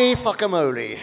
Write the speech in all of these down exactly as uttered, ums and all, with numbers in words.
Holy fuckamole.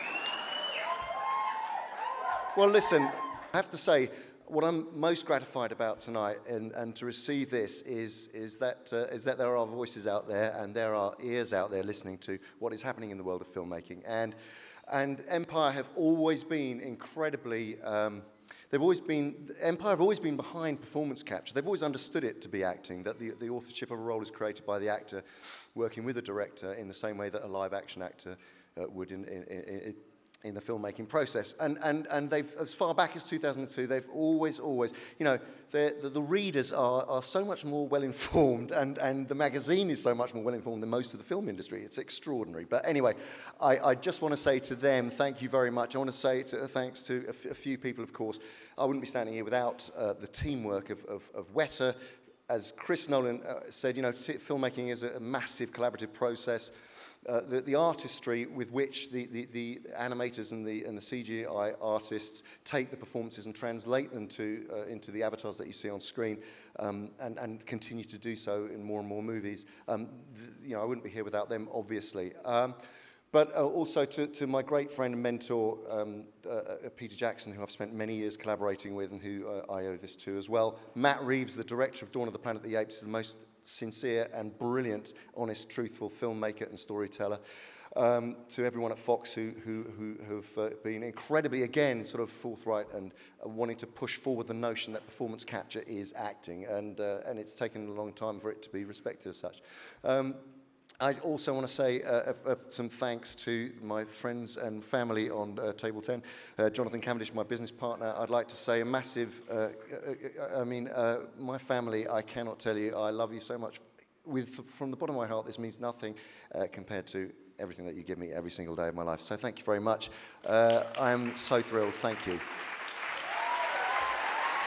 Well, listen, I have to say, what I'm most gratified about tonight and, and to receive this is, is, that, uh, is that there are voices out there and there are ears out there listening to what is happening in the world of filmmaking. And, and Empire have always been incredibly, um, they've always been, Empire have always been behind performance capture. They've always understood it to be acting, that the, the authorship of a role is created by the actor working with a director in the same way that a live action actor uh, would in, in, in, in the filmmaking process. And, and, and they've, as far back as two thousand two, they've always, always, you know, the, the readers are, are so much more well-informed, and, and the magazine is so much more well-informed than most of the film industry. It's extraordinary. But anyway, I, I just want to say to them, thank you very much. I want to say to, thanks to a, f a few people, of course. I wouldn't be standing here without uh, the teamwork of, of, of Weta. As Chris Nolan uh, said, you know, t filmmaking is a, a massive collaborative process. Uh, the, the artistry with which the, the, the animators and the, and the C G I artists take the performances and translate them to, uh, into the avatars that you see on screen, um, and, and continue to do so in more and more movies. Um, you know, I wouldn't be here without them, obviously. Um, But uh, also to, to my great friend and mentor, um, uh, uh, Peter Jackson, who I've spent many years collaborating with and who uh, I owe this to as well. Matt Reeves, the director of Dawn of the Planet of the Apes, is the most sincere and brilliant, honest, truthful filmmaker and storyteller. Um, to everyone at Fox who, who, who have uh, been incredibly, again, sort of forthright and uh, wanting to push forward the notion that performance capture is acting. And, uh, and it's taken a long time for it to be respected as such. Um, I also want to say uh, uh, some thanks to my friends and family on uh, Table ten. Uh, Jonathan Cavendish, my business partner. I'd like to say a massive, uh, uh, I mean, uh, my family, I cannot tell you, I love you so much. With, from the bottom of my heart, this means nothing uh, compared to everything that you give me every single day of my life. So thank you very much. Uh, I am so thrilled. Thank you.